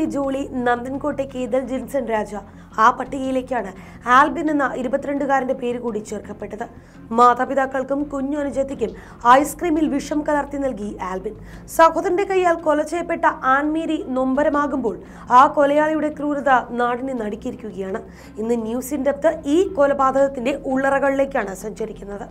ബംഗളൂരുവിലെ ജോളി, നന്ദൻകോട്ടെ കേതൽ ജിൻസൺ രാജ. ആ പട്ടികയിലേക്കാണ് ആൽബിൻ എന്ന 22-കാരന്റെ പേര് കൂടി ചേർക്കപ്പെട്ടത്. മാതാപിതാക്കൾക്കും കുഞ്ഞു അനുജത്തിക്കും ഐസ്ക്രീമിൽ വിഷം കലർത്തി നൽകി ആൽബിൻ. സഹോദരന്റെ കൈയാൽ കൊല ചെയ്യപ്പെട്ട ആൻമേരി നൊമ്പരമാകുമ്പോൾ ആ കൊലയാളിയുടെ ക്രൂരത നാടിനെ നടുക്കിയിരിക്കുകയാണ്. ഇന്ന് ന്യൂസ് ഇൻ ഡെപ്ത് ഈ കൊലപാതകത്തിന്റെ ഉള്ളറകളിലേക്കാണ് സഞ്ചരിക്കുന്നത്.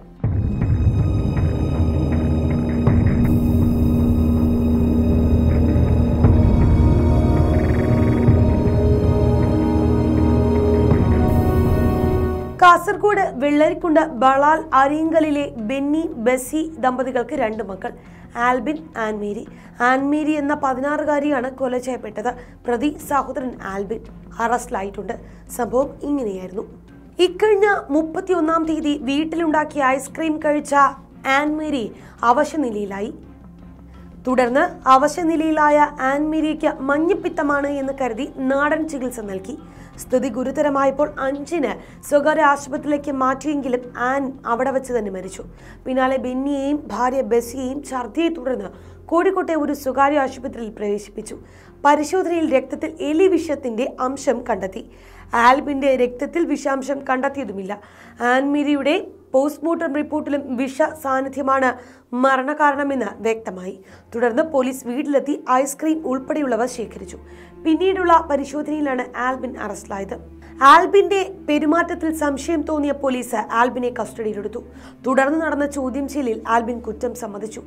കാസർഗോഡ് വെള്ളരിക്കുണ്ട് ബളാൽ അരിങ്കലിലെ ബെന്നി ബെസി ദമ്പതികൾക്ക് 2 മക്കൾ, ആൽബിൻ, ആൻമേരി. ആൻമേരി എന്ന 16-കാരിയാണ് കൊല ചെയ്യപ്പെട്ടത്. പ്രതി സഹോദരൻ ആൽബിൻ അറസ്റ്റിലായിട്ടുണ്ട്. സംഭവം ഇങ്ങനെയായിരുന്നു. ഇക്കഴിഞ്ഞ 31-ാം തീയതി വീട്ടിലുണ്ടാക്കിയ ഐസ്ക്രീം കഴിച്ച ആൻമേരി അവശനിലയിലായി. തുടർന്ന് അവശനിലയിലായ ആൻമേരിക്ക് മഞ്ഞപ്പിത്തമാണ് എന്ന് കരുതി നാടൻ ചികിത്സ നൽകി. സ്ഥിതി ഗുരുതരമായപ്പോൾ 5-ന് സ്വകാര്യ ആശുപത്രിയിലേക്ക് മാറ്റിയെങ്കിലും ആൻ അവിടെ വെച്ച് തന്നെ മരിച്ചു. പിന്നാലെ ബെന്നിയെയും ഭാര്യ ബെസിയെയും ഛർദിയെ തുടർന്ന് കോഴിക്കോട്ടെ ഒരു സ്വകാര്യ ആശുപത്രിയിൽ പ്രവേശിപ്പിച്ചു. പരിശോധനയിൽ രക്തത്തിൽ എലി വിഷത്തിന്റെ അംശം കണ്ടെത്തി. ആൽബിന്റെ രക്തത്തിൽ വിഷാംശം കണ്ടെത്തിയതുമില്ല. ആൻമേരിയുടെ പോസ്റ്റ്മോർട്ടം റിപ്പോർട്ടിലും വിഷ സാന്നിധ്യമാണ് മരണകാരണമെന്ന് വ്യക്തമായി. തുടർന്ന് പോലീസ് വീട്ടിലെത്തി ഐസ്ക്രീം ഉൾപ്പെടെയുള്ളവ ശേഖരിച്ചു. പിന്നീടുള്ള പരിശോധനയിലാണ് ആൽബിൻ അറസ്റ്റിലായത്. ആൽബിന്റെ പെരുമാറ്റത്തിൽ സംശയം തോന്നിയ പോലീസ് ആൽബിനെ കസ്റ്റഡിയിലെടുത്തു. തുടർന്ന് നടന്ന ചോദ്യം ചെയ്യലിൽ ആൽബിൻ കുറ്റം സമ്മതിച്ചു.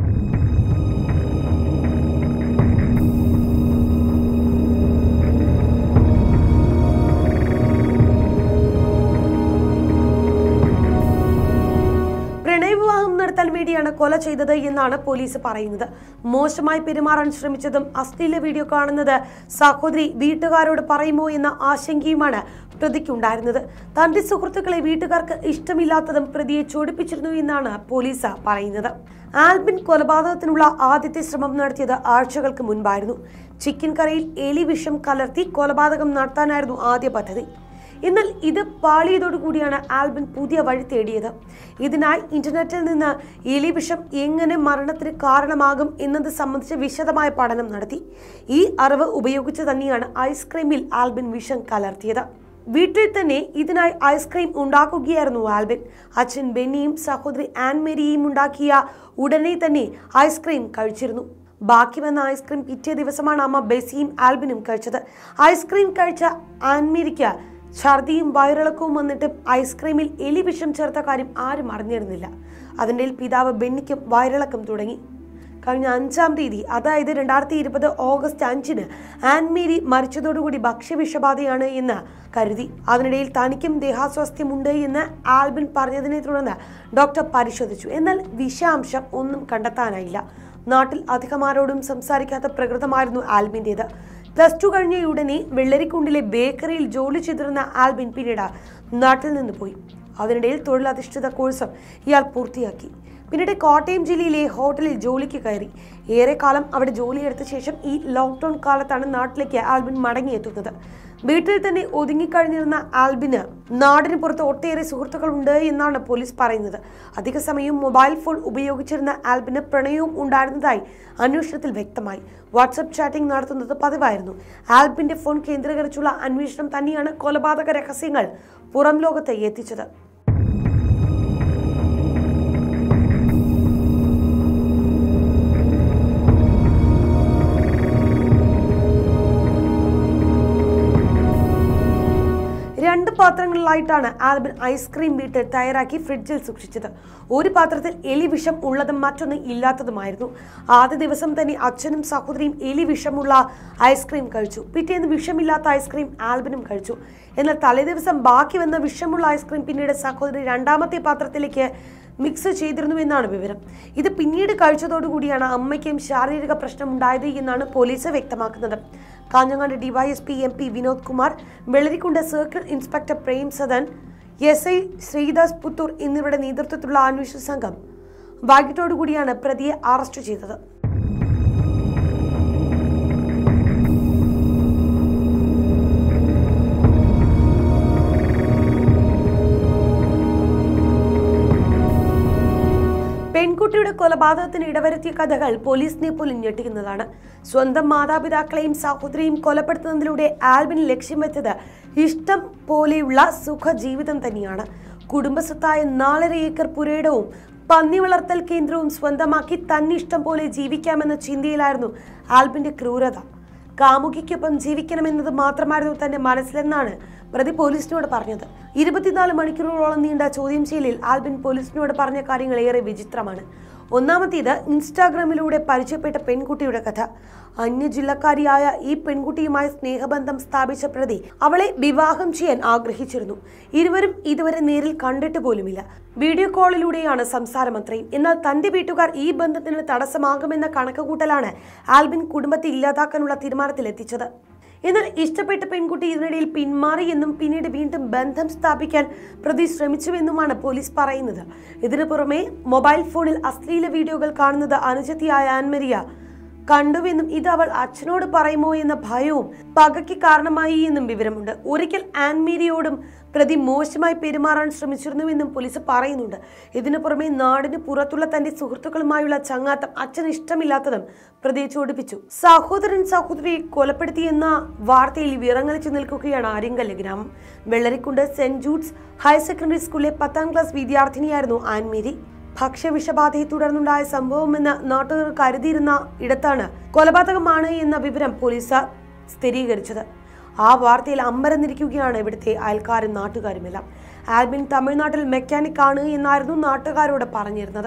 നടത്താൻ വേണ്ടിയാണ് കൊല ചെയ്തത് എന്നാണ് പോലീസ് പറയുന്നത്. മോശമായി പെരുമാറാൻ ശ്രമിച്ചതും അശ്ലീല വീഡിയോ കാണുന്നത് സഹോദരി വീട്ടുകാരോട് പറയുമോ എന്ന ആശങ്കയുമാണ് പ്രതിക്കുണ്ടായിരുന്നത്. തന്റെ സുഹൃത്തുക്കളെ വീട്ടുകാർക്ക് ഇഷ്ടമില്ലാത്തതും പ്രതിയെ ചൊടിപ്പിച്ചിരുന്നു എന്നാണ് പോലീസ് പറയുന്നത്. ആൽബിൻ കൊലപാതകത്തിനുള്ള ആദ്യത്തെ ശ്രമം നടത്തിയത് ആഴ്ചകൾക്ക് മുൻപായിരുന്നു. ചിക്കൻ കറിയിൽ എലി വിഷം കലർത്തി കൊലപാതകം നടത്താനായിരുന്നു ആദ്യ പദ്ധതി. എന്നാൽ ഇത് പാളിയതോടുകൂടിയാണ് ആൽബിൻ പുതിയ വഴി തേടിയത്. ഇതിനായി ഇന്റർനെറ്റിൽ നിന്ന് എലി വിഷം എങ്ങനെ മരണത്തിന് കാരണമാകും എന്നത് സംബന്ധിച്ച് വിശദമായ പഠനം നടത്തി. ഈ അറിവ് ഉപയോഗിച്ച് തന്നെയാണ് ഐസ്ക്രീമിൽ ആൽബിൻ വിഷം കലർത്തിയത്. വീട്ടിൽ തന്നെ ഇതിനായി ഐസ്ക്രീം ഉണ്ടാക്കുകയായിരുന്നു ആൽബിൻ. അച്ഛൻ ബെന്നിയും സഹോദരി ആൻമേരിയും ഉണ്ടാക്കിയ ഉടനെ തന്നെ ഐസ്ക്രീം കഴിച്ചിരുന്നു. ബാക്കി വന്ന ഐസ്ക്രീം പിറ്റേ ദിവസമാണ് അമ്മ ബെസിയും ആൽബിനും കഴിച്ചത്. ഐസ്ക്രീം കഴിച്ച ആൻമേരിക്ക് ഛർദിയും വയറിളക്കവും വന്നിട്ട് ഐസ്ക്രീമിൽ എലി വിഷം ചേർത്ത കാര്യം ആരും അറിഞ്ഞിരുന്നില്ല. അതിൻ്റെ പിതാവ് ബെന്നിക്കും വയറിളക്കം തുടങ്ങി. കഴിഞ്ഞ 5-ാം തീയതി, അതായത് 2020 ഓഗസ്റ്റ് 5-ന് ആൻമേരി മരിച്ചതോടുകൂടി ഭക്ഷ്യവിഷബാധയാണ് എന്ന് കരുതി. അതിനിടയിൽ തനിക്കും ദേഹാസ്വാസ്ഥ്യമുണ്ട് എന്ന് ആൽബിൻ പറഞ്ഞതിനെ തുടർന്ന് ഡോക്ടർ പരിശോധിച്ചു. എന്നാൽ വിഷാംശം ഒന്നും കണ്ടെത്താനായില്ല. നാട്ടിൽ അധികമാരോടും സംസാരിക്കാത്ത പ്രകൃതമായിരുന്നു ആൽബിൻ്റേത്. +2 കഴിഞ്ഞ ഉടനെ വെള്ളരിക്കുണ്ടിലെ ബേക്കറിയിൽ ജോലി ചെയ്തിരുന്ന ആൽബിൻ പിന്നീട് നാട്ടിൽ നിന്ന് പോയി. അതിനിടയിൽ തൊഴിലധിഷ്ഠിത കോഴ്സും ഇയാൾ പൂർത്തിയാക്കി. പിന്നീട് കോട്ടയം ജില്ലയിലെ ഹോട്ടലിൽ ജോലിക്ക് കയറി. ഏറെക്കാലം അവിടെ ജോലിയെടുത്ത ശേഷം ഈ ലോക്ക്ഡൌൺ കാലത്താണ് നാട്ടിലേക്ക് ആൽബിൻ മടങ്ങിയെത്തുന്നത്. വീട്ടിൽ തന്നെ ഒതുങ്ങിക്കഴിഞ്ഞിരുന്ന ആൽബിന് നാടിന് പുറത്ത് ഒട്ടേറെ സുഹൃത്തുക്കളുണ്ട് എന്നാണ് പോലീസ് പറയുന്നത്. അധിക സമയവും മൊബൈൽ ഫോൺ ഉപയോഗിച്ചിരുന്ന ആൽബിന് പ്രണയവും ഉണ്ടായിരുന്നതായി അന്വേഷണത്തിൽ വ്യക്തമായി. വാട്സ്ആപ്പ് ചാറ്റിംഗ് നടത്തുന്നത് പതിവായിരുന്നു. ആൽബിന്റെ ഫോൺ കേന്ദ്രീകരിച്ചുള്ള അന്വേഷണം തന്നെയാണ് കൊലപാതക രഹസ്യങ്ങൾ പുറം ലോകത്ത് എത്തിച്ചത്. രണ്ട് പാത്രങ്ങളിലായിട്ടാണ് ആൽബിൻ ഐസ്ക്രീം വീട്ടിൽ തയ്യാറാക്കി ഫ്രിഡ്ജിൽ സൂക്ഷിച്ചത്. ഒരു പാത്രത്തിൽ എലി വിഷം ഉള്ളതും മറ്റൊന്ന് ഇല്ലാത്തതുമായിരുന്നു. ആദ്യ ദിവസം തന്നെ അച്ഛനും സഹോദരിയും എലി വിഷമുള്ള ഐസ്ക്രീം കഴിച്ചു. പിറ്റേന്ന് വിഷമില്ലാത്ത ഐസ്ക്രീം ആൽബിനും കഴിച്ചു. എന്നാൽ തലേദിവസം ബാക്കി വന്ന വിഷമുള്ള ഐസ്ക്രീം പിന്നീട് സഹോദരി 2-ാമത്തെ പാത്രത്തിലേക്ക് മിക്സ് ചെയ്തിരുന്നുവെന്നാണ് വിവരം. ഇത് പിന്നീട് കഴിച്ചതോടുകൂടിയാണ് അമ്മയ്ക്കും ശാരീരിക പ്രശ്നം ഉണ്ടായത് എന്നാണ് പോലീസ് വ്യക്തമാക്കുന്നത്. Kanhangad DYSP MP Vinod Kumar, Vellarikundu circle inspector Prem Sadan, SI Sreedas Puthur എന്നിവരുടെ നേതൃത്വത്തിലുള്ള അന്വേഷണ സംഘം വൈകിട്ടോടുകൂടിയാണ് പ്രതിയെ അറസ്റ്റ് ചെയ്തത്. പെൺകുട്ടിയുടെ കൊലപാതകത്തിന് ഇടവരുത്തിയ കഥകൾ പോലീസിനെ പോലും ഞെട്ടിക്കുന്നതാണ്. സ്വന്തം മാതാപിതാക്കളെയും സഹോദരിയും കൊലപ്പെടുത്തുന്നതിലൂടെ ആൽബിൻ ലക്ഷ്യം വെച്ചത് ഇഷ്ടം പോലെയുള്ള സുഖജീവിതം തന്നെയാണ്. കുടുംബസ്വത്തായ 4.5 ഏക്കർ പുരയിടവും പന്നി വളർത്തൽ കേന്ദ്രവും സ്വന്തമാക്കി തന്നിഷ്ടം പോലെ ജീവിക്കാമെന്ന ചിന്തയിലായിരുന്നു ആൽബിന്റെ ക്രൂരത. കാമുകിക്കൊപ്പം ജീവിക്കണമെന്നത് മാത്രമായിരുന്നു തന്റെ മനസ്സിലെന്നാണ് പ്രതി പോലീസിനോട് പറഞ്ഞത്. 24 മണിക്കൂറുകളോളം നീണ്ട ചോദ്യം ചെയ്യലിൽ ആൽബിൻ പോലീസിനോട് പറഞ്ഞ കാര്യങ്ങൾ ഏറെ വിചിത്രമാണ്. ഒന്നാമത്തേത്, ഇൻസ്റ്റാഗ്രാമിലൂടെ പരിചയപ്പെട്ട പെൺകുട്ടിയുടെ കഥ. അന്യജില്ലക്കാരിയായ ഈ പെൺകുട്ടിയുമായി സ്നേഹബന്ധം സ്ഥാപിച്ച പ്രതി അവളെ വിവാഹം ചെയ്യാൻ ആഗ്രഹിച്ചിരുന്നു. ഇരുവരും ഇതുവരെ നേരിൽ കണ്ടിട്ട് പോലുമില്ല. വീഡിയോ കോളിലൂടെയാണ് സംസാരം അത്രയും. എന്നാൽ തന്റെ വീട്ടുകാർ ഈ ബന്ധത്തിന് തടസ്സമാകുമെന്ന കണക്കുകൂട്ടലാണ് ആൽബിൻ കുടുംബത്തെ ഇല്ലാതാക്കാനുള്ള തീരുമാനത്തിലെത്തിച്ചത്. എന്നാൽ ഇഷ്ടപ്പെട്ട പെൺകുട്ടി ഇതിനിടയിൽ പിന്മാറിയെന്നും പിന്നീട് വീണ്ടും ബന്ധം സ്ഥാപിക്കാൻ പ്രതി ശ്രമിച്ചുവെന്നുമാണ് പോലീസ് പറയുന്നത്. ഇതിനു പുറമെ മൊബൈൽ ഫോണിൽ അശ്ലീല വീഡിയോകൾ കാണുന്നത് അനുജത്തിയായ ആൻമരിയ കണ്ടുവെന്നും ഇത് അവൾ അച്ഛനോട് പറയുമോ എന്ന ഭയവും പകയ്ക്ക് കാരണമായി എന്നും വിവരമുണ്ട്. ഒരിക്കൽ ആൻമേരിയോടും പ്രതി മോശമായി പെരുമാറാൻ ശ്രമിച്ചിരുന്നുവെന്നും പോലീസ് പറയുന്നുണ്ട്. ഇതിനു പുറമെ നാടിന് പുറത്തുള്ള തന്റെ സുഹൃത്തുക്കളുമായുള്ള ചങ്ങാത്തം അച്ഛന് ഇഷ്ടമില്ലാത്തതും പ്രതിയെ ചോടിപ്പിച്ചു. സഹോദരൻ സഹോദരിയെ കൊലപ്പെടുത്തിയെന്ന വാർത്തയിൽ വിറങ്ങലിച്ചു നിൽക്കുകയാണ് ആര്യങ്കല്ല് ഗ്രാമം. Vellarikundu saint Jude's higher secondary സ്കൂളിലെ 10ാം ക്ലാസ് വിദ്യാർത്ഥിനിയായിരുന്നു ആൻമേരി. ഭക്ഷ്യവിഷബാധയെ തുടർന്നുണ്ടായ സംഭവമെന്ന് നാട്ടുകാർ കരുതിയിരുന്ന ഇടത്താണ് കൊലപാതകമാണ് എന്ന വിവരം പോലീസ് സ്ഥിരീകരിച്ചത്. ആ വാർത്തയിൽ അമ്പരന്നിരിക്കുകയാണ് ഇവിടുത്തെ അയൽക്കാരും നാട്ടുകാരുമെല്ലാം. ആൽബിൻ തമിഴ്നാട്ടിൽ മെക്കാനിക് ആണ് എന്നായിരുന്നു നാട്ടുകാരോട് പറഞ്ഞിരുന്നത്.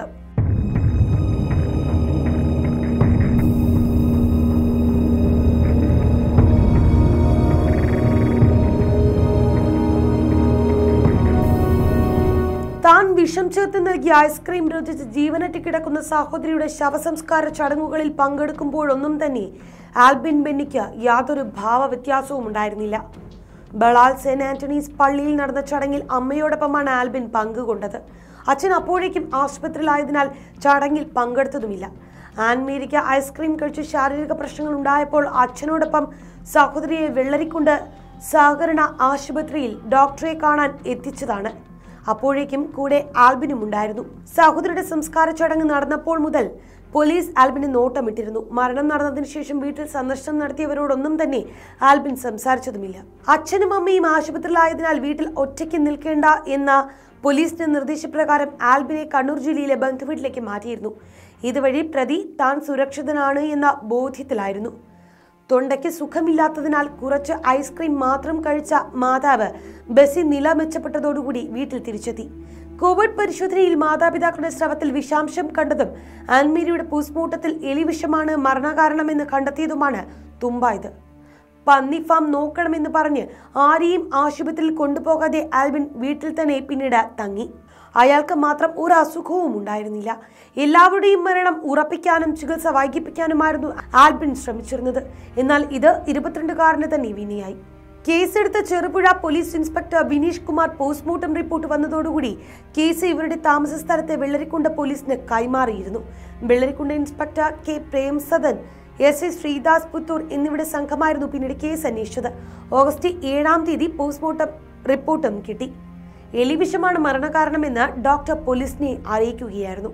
താൻ വിഷം ചേർത്ത് നൽകിയ ഐസ്ക്രീം രുചിച്ച് ജീവനറ്റ് കിടക്കുന്ന സഹോദരിയുടെ ശവസംസ്കാര ചടങ്ങുകളിൽ പങ്കെടുക്കുമ്പോഴൊന്നും തന്നെ ആൽബിൻ ബെന്നിക്ക് യാതൊരു ഭാവവ്യത്യാസവും ഉണ്ടായിരുന്നില്ല. ബളാൽ സെന്റ് ആന്റണീസ് പള്ളിയിൽ നടന്ന ചടങ്ങിൽ അമ്മയോടൊപ്പമാണ് ആൽബിൻ പങ്കുകൊണ്ടത്. അച്ഛൻ അപ്പോഴേക്കും ആശുപത്രിയിലായതിനാൽ ചടങ്ങിൽ പങ്കെടുത്തതുമില്ല. ആൻമേരിക്ക് ഐസ്ക്രീം കഴിച്ച് ശാരീരിക പ്രശ്നങ്ങൾ ഉണ്ടായപ്പോൾ അച്ഛനോടൊപ്പം സഹോദരിയെ വെള്ളരിക്കുണ്ട് സഹകരണ ആശുപത്രിയിൽ ഡോക്ടറെ കാണാൻ എത്തിച്ചതാണ്. അപ്പോഴേക്കും കൂടെ ആൽബിനും ഉണ്ടായിരുന്നു. സഹോദരിയുടെ സംസ്കാര ചടങ്ങ് നടന്നപ്പോൾ മുതൽ പോലീസ് ആൽബിനെ നോട്ടമിട്ടിരുന്നു. മരണം നടന്നതിന് ശേഷം വീട്ടിൽ സന്ദർശനം നടത്തിയവരോടൊന്നും തന്നെ ആൽബിൻ സംസാരിച്ചതുമില്ല. അച്ഛനും അമ്മയും ആശുപത്രിയിലായതിനാൽ വീട്ടിൽ ഒറ്റയ്ക്ക് നിൽക്കേണ്ട എന്ന പോലീസിന്റെ നിർദ്ദേശപ്രകാരം ആൽബിനെ കണ്ണൂർ ജില്ലയിലെ ബന്ധുവീട്ടിലേക്ക് മാറ്റിയിരുന്നു. ഇതുവഴി പ്രതി താൻ സുരക്ഷിതനാണ് എന്ന ബോധ്യത്തിലായിരുന്നു. തൊണ്ടയ്ക്ക് സുഖമില്ലാത്തതിനാൽ കുറച്ച് ഐസ്ക്രീം മാത്രം കഴിച്ച മാതാവ് ബസ്സിൽ നില മെച്ചപ്പെട്ടതോടുകൂടി വീട്ടിൽ തിരിച്ചെത്തി. കോവിഡ് പരിശോധനയിൽ മാതാപിതാക്കളുടെ സ്രവത്തിൽ വിഷാംശം കണ്ടതും ആൻമേരിയുടെ പോസ്റ്റ്മോർട്ടത്തിൽ എലിവിഷമാണ് മരണകാരണമെന്ന് കണ്ടെത്തിയതുമാണ് തുമ്പായത്. പന്നി ഫാം നോക്കണമെന്ന് പറഞ്ഞ് ആരെയും ആശുപത്രിയിൽ കൊണ്ടുപോകാതെ ആൽബിൻ വീട്ടിൽ തന്നെ പിന്നീട് തങ്ങി. അയാൾക്ക് മാത്രം ഒരു അസുഖവും ഉണ്ടായിരുന്നില്ല. എല്ലാവരുടെയും മരണം ഉറപ്പിക്കാനും ചികിത്സ വൈകിപ്പിക്കാനുമായിരുന്നു ആൽബിൻ ശ്രമിച്ചിരുന്നത്. എന്നാൽ ഇത് 22-കാരന് തന്നെ വിനയായി. കേസെടുത്ത Cherupuzha police inspector Vineesh Kumar postmortem report വന്നതോടുകൂടി കേസ് ഇവരുടെ താമസ സ്ഥലത്തെ വെള്ളരിക്കുണ്ട് പോലീസിന് കൈമാറിയിരുന്നു. വെള്ളരിക്കുണ്ട് inspector K Premsadan, S Sreedas Puthur എന്നിവരുടെ സംഘമായിരുന്നു പിന്നീട് കേസ് അന്വേഷിച്ചത്. ഓഗസ്റ്റ് 7-ാം തീയതി പോസ്റ്റ്മോർട്ടം റിപ്പോർട്ടും കിട്ടി. എലിവിഷമാണ് മരണകാരണമെന്ന് ഡോക്ടർ പോലീസിനെ അറിയിക്കുകയായിരുന്നു.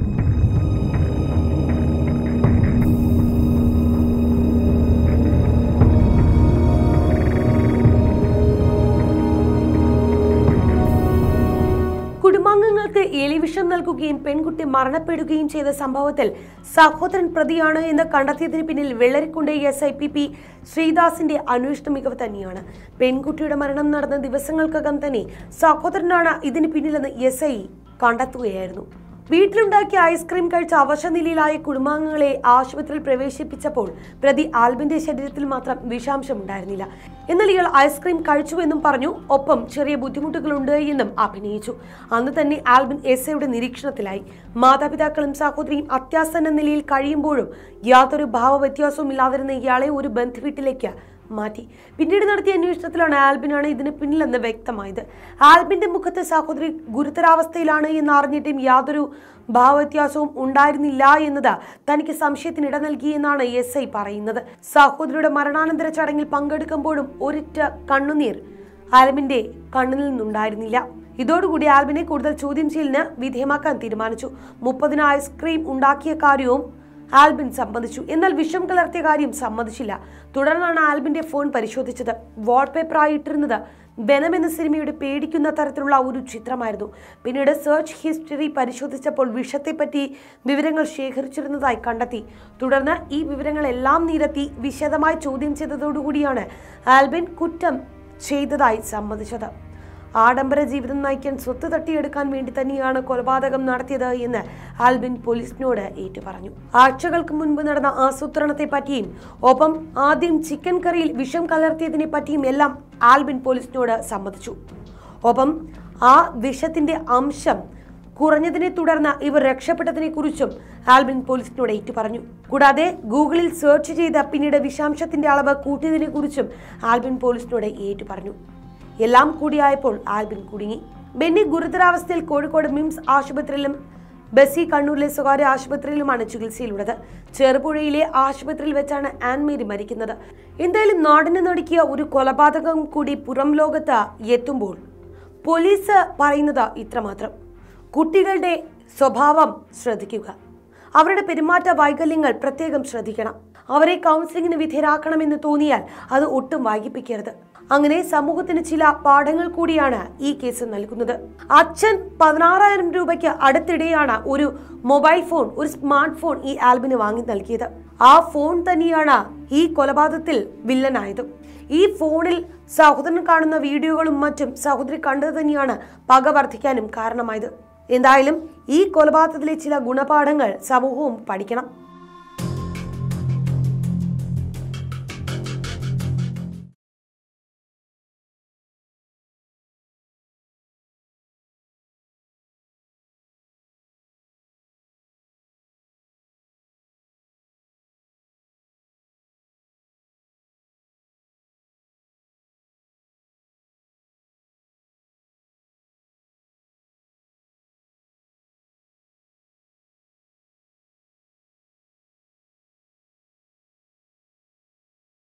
കുടുംബാംഗങ്ങൾക്ക് എലിവിഷം നൽകുകയും പെൺകുട്ടി മരണപ്പെടുകയും ചെയ്ത സംഭവത്തിൽ സഹോദരൻ പ്രതിയാണ് എന്ന് കണ്ടെത്തിയതിന് പിന്നിൽ വെള്ളരിക്കുണ്ട് SIPP ശ്രീദാസിന്റെ അന്വേഷണ മികവ് തന്നെയാണ്. പെൺകുട്ടിയുടെ മരണം നടന്ന ദിവസങ്ങൾക്കകം തന്നെ സഹോദരനാണ് ഇതിന് പിന്നിലെന്ന് SI കണ്ടെത്തുകയായിരുന്നു. വീട്ടിലുണ്ടാക്കിയ ഐസ്ക്രീം കഴിച്ച അവശനിലയിലായ കുടുംബാംഗങ്ങളെ ആശുപത്രിയിൽ പ്രവേശിപ്പിച്ചപ്പോൾ പ്രതി ആൽബിന്റെ ശരീരത്തിൽ മാത്രം വിഷാംശം ഉണ്ടായിരുന്നില്ല. എന്നാൽ ഇയാൾ ഐസ്ക്രീം കഴിച്ചുവെന്നും പറഞ്ഞു. ഒപ്പം ചെറിയ ബുദ്ധിമുട്ടുകളുണ്ട് എന്നും അഭിനയിച്ചു. അന്ന് തന്നെ ആൽബിൻ SIയുടെ നിരീക്ഷണത്തിലായി. മാതാപിതാക്കളും സഹോദരിയും അത്യാസന്ന നിലയിൽ കഴിയുമ്പോഴും യാതൊരു ഭാവവ്യത്യാസവും ഇല്ലാതിരുന്ന ഇയാളെ ഒരു ബന്ധുവീട്ടിലേക്ക് മാറ്റി. പിന്നീട് നടത്തിയ അന്വേഷണത്തിലാണ് ആൽബിനാണ് ഇതിന് പിന്നിലെന്ന് വ്യക്തമായത്. ആൽബിന്റെ മുഖത്ത് സഹോദരി ഗുരുതരാവസ്ഥയിലാണ് എന്ന് അറിഞ്ഞിട്ടും യാതൊരു ഭാവവ്യത്യാസവും ഉണ്ടായിരുന്നില്ല എന്നത് തനിക്ക് സംശയത്തിന് ഇട നൽകിയെന്നാണ് SI പറയുന്നത്. സഹോദരിയുടെ മരണാനന്തര ചടങ്ങിൽ പങ്കെടുക്കുമ്പോഴും ഒരിറ്റ കണ്ണുനീർ ആൽബിന്റെ കണ്ണിൽ നിന്നുണ്ടായിരുന്നില്ല. ഇതോടുകൂടി ആൽബിനെ കൂടുതൽ ചോദ്യം ചെയ്യലിന് വിധേയമാക്കാൻ തീരുമാനിച്ചു. 30 ഐസ്ക്രീം ഉണ്ടാക്കിയ കാര്യവും ആൽബിൻ സമ്മതിച്ചു. എന്നാൽ വിഷം കലർത്തിയ കാര്യം സമ്മതിച്ചില്ല. തുടർന്നാണ് ആൽബിന്റെ ഫോൺ പരിശോധിച്ചത്. വാൾപേപ്പറായി ഇട്ടിരുന്നത് വെനം എന്ന സിനിമയുടെ പേടിക്കുന്ന തരത്തിലുള്ള ഒരു ചിത്രമായിരുന്നു. പിന്നീട് സെർച്ച് ഹിസ്റ്ററി പരിശോധിച്ചപ്പോൾ വിഷത്തെപ്പറ്റി വിവരങ്ങൾ ശേഖരിച്ചിരുന്നതായി കണ്ടെത്തി. തുടർന്ന് ഈ വിവരങ്ങളെല്ലാം നിരത്തി വിശദമായി ചോദ്യം ചെയ്തതോടുകൂടിയാണ് ആൽബിൻ കുറ്റം ചെയ്തതായി സമ്മതിച്ചത്. ആഡംബര ജീവിതം നയിക്കാൻ സ്വത്ത് തട്ടിയെടുക്കാൻ വേണ്ടി തന്നെയാണ് കൊലപാതകം നടത്തിയത് എന്ന് ആൽബിൻ പോലീസിനോട് ഏറ്റുപറഞ്ഞു. ആഴ്ചകൾക്ക് മുൻപ് നടന്ന ആസൂത്രണത്തെ പറ്റിയും ഒപ്പം ആദ്യം ചിക്കൻ കറിയിൽ വിഷം കലർത്തിയതിനെ പറ്റിയും എല്ലാം ആൽബിൻ പോലീസിനോട് സമ്മതിച്ചു. ഒപ്പം ആ വിഷത്തിന്റെ അംശം കുറഞ്ഞതിനെ തുടർന്ന് ഇവർ രക്ഷപ്പെട്ടതിനെ കുറിച്ചും ആൽബിൻ പോലീസിനോട് ഏറ്റുപറഞ്ഞു. കൂടാതെ ഗൂഗിളിൽ സെർച്ച് ചെയ്ത് പിന്നീട് വിഷാംശത്തിന്റെ അളവ് കൂട്ടിയതിനെ കുറിച്ചും ആൽബിൻ പോലീസിനോട് ഏറ്റുപറഞ്ഞു. എല്ലാം കൂടിയായപ്പോൾ ആൽബിൻ കുടുങ്ങി. ബെന്നി ഗുരുതരാവസ്ഥയിൽ കോഴിക്കോട് മിംസ് ആശുപത്രിയിലും ബസി കണ്ണൂരിലെ സ്വകാര്യ ആശുപത്രിയിലുമാണ് ചികിത്സയിലുള്ളത്. ചെറുപുഴയിലെ ആശുപത്രിയിൽ വെച്ചാണ് ആൻമേരി മരിക്കുന്നത്. എന്തായാലും നാടിനെ നടുക്കിയ ഒരു കൊലപാതകം കൂടി പുറം ലോകത്ത് എത്തുമ്പോൾ പോലീസ് പറയുന്നത് ഇത്രമാത്രം: കുട്ടികളുടെ സ്വഭാവം ശ്രദ്ധിക്കുക, അവരുടെ പെരുമാറ്റ വൈകല്യങ്ങൾ പ്രത്യേകം ശ്രദ്ധിക്കണം, അവരെ കൗൺസിലിംഗിന് വിധേയരാക്കണമെന്ന് തോന്നിയാൽ അത് ഒട്ടും വൈകിപ്പിക്കരുത്. അങ്ങനെ സമൂഹത്തിന് ചില പാഠങ്ങൾ കൂടിയാണ് ഈ കേസ് നൽകുന്നത്. അച്ഛൻ 16,000 രൂപയ്ക്ക് അടുത്തിടെയാണ് ഒരു മൊബൈൽ ഫോൺ, ഒരു സ്മാർട്ട് ഫോൺ ഈ ആൽബിന് വാങ്ങി നൽകിയത്. ആ ഫോൺ തന്നെയാണ് ഈ കൊലപാതകത്തിൽ വില്ലനായതും. ഈ ഫോണിൽ സഹോദരൻ കാണുന്ന വീഡിയോകളും മറ്റും സഹോദരി കണ്ടത് തന്നെയാണ് പക വർദ്ധിക്കാനും കാരണമായത്. എന്തായാലും ഈ കൊലപാതകത്തിലെ ചില ഗുണപാഠങ്ങൾ സമൂഹവും പഠിക്കണം.